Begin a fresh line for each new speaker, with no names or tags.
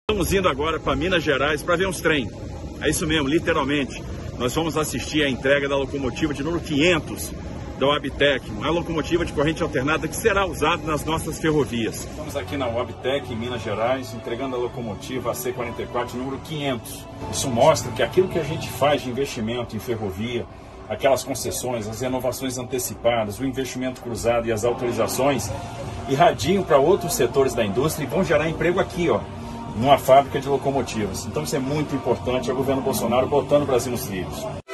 Estamos indo agora para Minas Gerais para ver uns trem. É isso mesmo, literalmente. Nós vamos assistir à entrega da locomotiva de número 500 da Wabtec, uma locomotiva de corrente alternada que será usada nas nossas ferrovias. Estamos aqui na Wabtec, em Minas Gerais, entregando a locomotiva AC44 número 500. Isso mostra que aquilo que a gente faz de investimento em ferrovia, aquelas concessões, as renovações antecipadas, o investimento cruzado e as autorizações irradiam para outros setores da indústria e vão gerar emprego aqui, ó, numa fábrica de locomotivas. Então isso é muito importante, é o governo Bolsonaro botando o Brasil nos trilhos.